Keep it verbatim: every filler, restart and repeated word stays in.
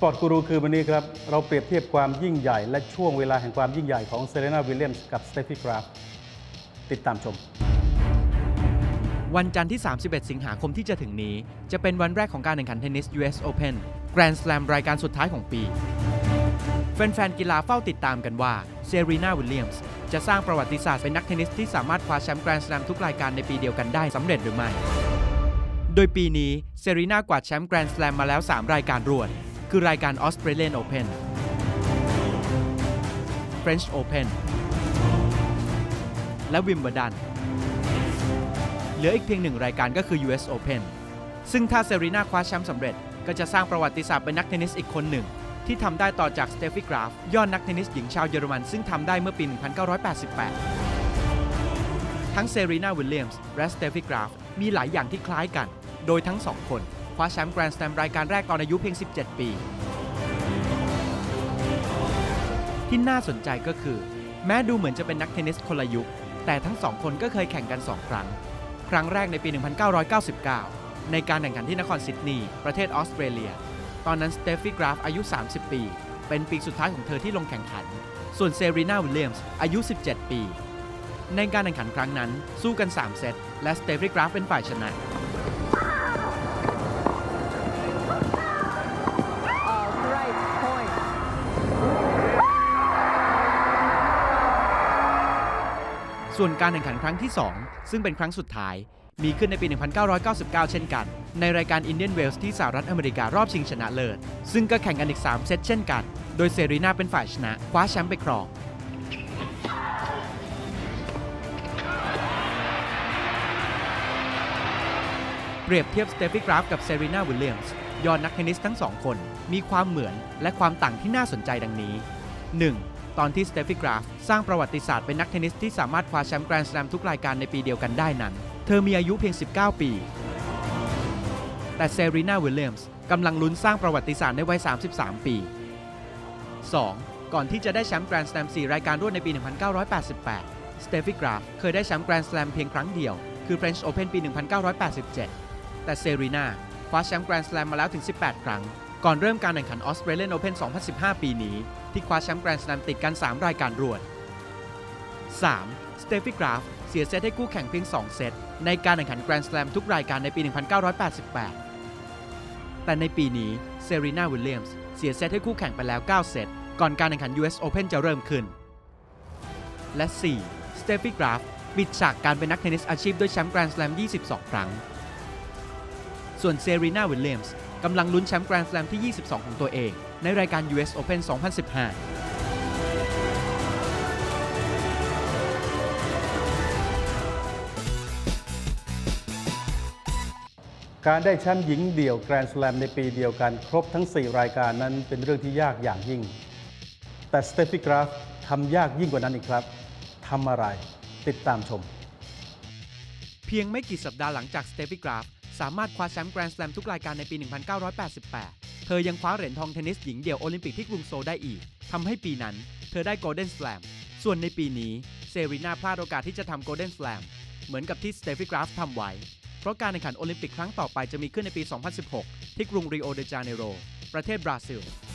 ปอร์ตกูรูคือวันนี้ครับเราเปรียบเทียบความยิ่งใหญ่และช่วงเวลาแห่งความยิ่งใหญ่ของเซเรนาวิลเลียมส์กับสเตฟฟี่กราฟติดตามชมวันจันทร์ที่ สามสิบเอ็ด สิงหาคมที่จะถึงนี้จะเป็นวันแรกของการแข่งขันเทนนิส ยู เอส Open Grand Slam รายการสุดท้ายของปีแฟนๆกีฬาเฝ้าติดตามกันว่าเซรีนาวิลเลียมส์จะสร้างประวัติศาสตร์เป็นนักเทนนิสที่สามารถคว้าแชมป์ Grand Slam ทุกรายการในปีเดียวกันได้สำเร็จหรือไม่โดยปีนี้เซรีนากวาดแชมป์ Grand Slam มาแล้ว สาม รายการรวดคือรายการ Australian Open French Open และ Wimbledon เหลืออีกเพียงหนึ่งรายการก็คือ ยู เอส Open ซึ่งถ้าเซรีนาคว้าแชมป์สำเร็จก็จะสร้างประวัติศาสตร์เป็นนักเทนนิสอีกคนหนึ่งที่ทำได้ต่อจากสเตฟฟี่กราฟยอดนักเทนนิสหญิงชาวเยอรมันซึ่งทำได้เมื่อปี หนึ่งพันเก้าร้อยแปดสิบแปด ทั้งเซรีนาวิลเลียมส์และสเตฟฟี่กราฟมีหลายอย่างที่คล้ายกันโดยทั้งสองคนคว้าแชมป์ Grand Slam รายการแรกตอนอายุเพียง สิบเจ็ด ปีที่น่าสนใจก็คือแม้ดูเหมือนจะเป็นนักเทนนิสคนละยุคแต่ทั้งสองคนก็เคยแข่งกันสองครั้งครั้งแรกในปี หนึ่งพันเก้าร้อยเก้าสิบเก้า ในการแข่งขันที่นครซิดนีย์ประเทศออสเตรเลียตอนนั้นสเตฟฟี่กราฟอายุ สามสิบ ปีเป็นปีสุดท้ายของเธอที่ลงแข่งขันส่วนเซรีนาวิลเลียมส์อายุ สิบเจ็ด ปีในการแข่งขันครั้งนั้นสู้กัน สาม เซตและสเตฟฟี่กราฟเป็นฝ่ายชนะส่วนการแข่งขันครั้งที่ สอง ซึ่งเป็นครั้งสุดท้ายมีขึ้นในปี หนึ่งพันเก้าร้อยเก้าสิบเก้า เช่นกันในรายการ Indian Wells ที่สหรัฐอเมริการอบชิงชนะเลิศซึ่งก็แข่งกันอีก สาม เซตเช่นกันโดยเซรีนาเป็นฝ่ายชนะคว้าแชมป์ไปครองเปรียบเทียบสเตฟฟี่กราฟกับเซรีนาวิลเลียมส์ยอดนักเทนนิสทั้งสองคนมีความเหมือนและความต่างที่น่าสนใจดังนี้ หนึ่งตอนที่สเตฟฟี่กราฟสร้างประวัติศาสตร์เป็นนักเทนนิสที่สามารถคว้าแชมป์ Grand Slam ทุกรายการในปีเดียวกันได้นั้นเธอมีอายุเพียง สิบเก้า ปีแต่เซรีนาวิลเลียมส์กำลังลุ้นสร้างประวัติศาสตร์ในวัย สามสิบสาม ปี สอง ก่อนที่จะได้แชมป์ Grand Slam สี่ รายการรวดในปี หนึ่งพันเก้าร้อยแปดสิบแปด สเตฟฟี่กราฟเคยได้แชมป์ Grand Slam เพียงครั้งเดียวคือ French Open ปี หนึ่งพันเก้าร้อยแปดสิบเจ็ด แต่เซรีนาคว้าแชมป์ Grand Slam มาแล้วถึง สิบแปด ครั้งก่อนเริ่มการแข่งขัน Australian Open สองพันสิบห้า ปีนี้ที่คว้าแชมป์ Grand Slam ติดกัน สาม รายการรวด สาม สเตฟฟี่กราฟเสียเซตให้คู่แข่งเพียง สอง เซตในการแข่งขัน Grand Slam ทุกรายการในปี หนึ่งพันเก้าร้อยแปดสิบแปด แต่ในปีนี้เซรีนาวิลเลียมส์เสียเซตให้คู่แข่งไปแล้ว เก้า เซตก่อนการแข่งขัน ยู เอส Open จะเริ่มขึ้นและ สี่ สเตฟฟี่กราฟปิดฉากการเป็นนักเทนนิสอาชีพด้วยแชมป์ Grand Slam ยี่สิบสอง ครั้งส่วนเซรีนาวิลเลียมส์กำลังลุ้นแชมป์ Grand Slam ที่ ยี่สิบสอง ของตัวเองในรายการ ยู เอส Open สองพันสิบห้าการได้แชมป์หญิงเดี่ยวแกรนด์สแลมในปีเดียวกันครบทั้ง สี่ รายการนั้นเป็นเรื่องที่ยากอย่างยิ่งแต่สเตฟฟี่กราฟทำยากยิ่งกว่านั้นอีกครับทำอะไรติดตามชมเพียงไม่กี่สัปดาห์หลังจากสเตฟฟี่กราฟสามารถคว้าแชมป์ Grand Slam ทุกรายการในปี หนึ่งพันเก้าร้อยแปดสิบแปด เธอยังคว้าเหรียญทองเทนนิสหญิงเดี่ยวโอลิมปิกที่กรุงโซลได้อีกทำให้ปีนั้นเธอได้ Golden Slam ส่วนในปีนี้เซรีนาพลาดโอกาสที่จะทำ Golden Slam เหมือนกับที่สเตฟฟี่กราฟทำไว้เพราะการแข่งขันโอลิมปิกครั้งต่อไปจะมีขึ้นในปี สองพันสิบหก ที่กรุงริโอเดจาเนโรประเทศบราซิล